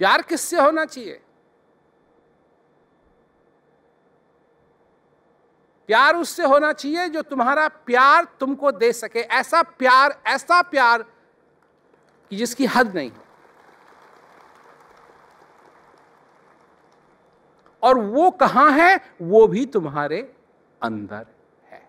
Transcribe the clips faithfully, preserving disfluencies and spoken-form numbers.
प्यार किससे होना चाहिए? प्यार उससे होना चाहिए जो तुम्हारा प्यार तुमको दे सके। ऐसा प्यार, ऐसा प्यार कि जिसकी हद नहीं। और वो कहां है? वो भी तुम्हारे अंदर है।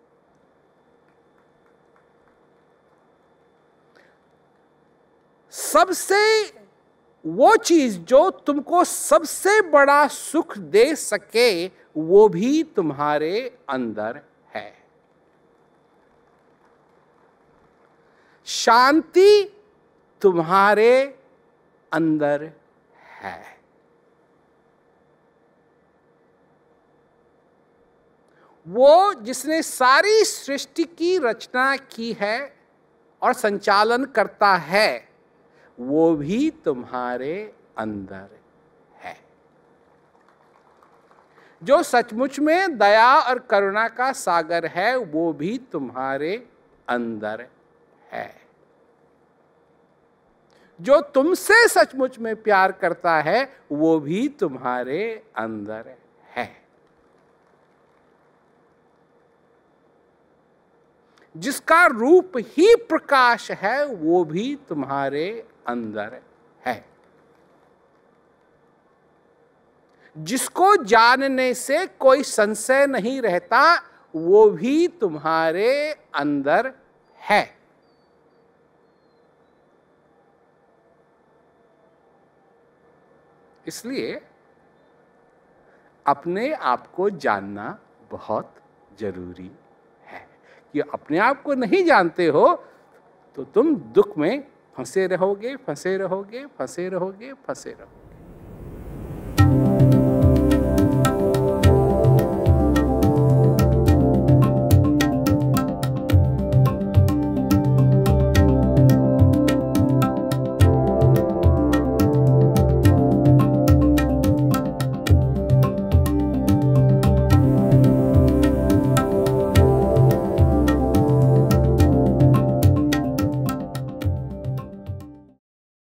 सबसे वो चीज जो तुमको सबसे बड़ा सुख दे सके वो भी तुम्हारे अंदर है। शांति तुम्हारे अंदर है। वो जिसने सारी सृष्टि की रचना की है और संचालन करता है, वो भी तुम्हारे अंदर है। जो सचमुच में दया और करुणा का सागर है, वो भी तुम्हारे अंदर है। जो तुमसे सचमुच में प्यार करता है, वो भी तुम्हारे अंदर है। जिसका रूप ही प्रकाश है, वो भी तुम्हारे अंदर है। जिसको जानने से कोई संशय नहीं रहता, वो भी तुम्हारे अंदर है। इसलिए अपने आप को जानना बहुत जरूरी है। कि अपने आप को नहीं जानते हो तो तुम दुख में फंसे रहोगे, फंसे रहोगे, फंसे रहोगे, फंसे रहोगे।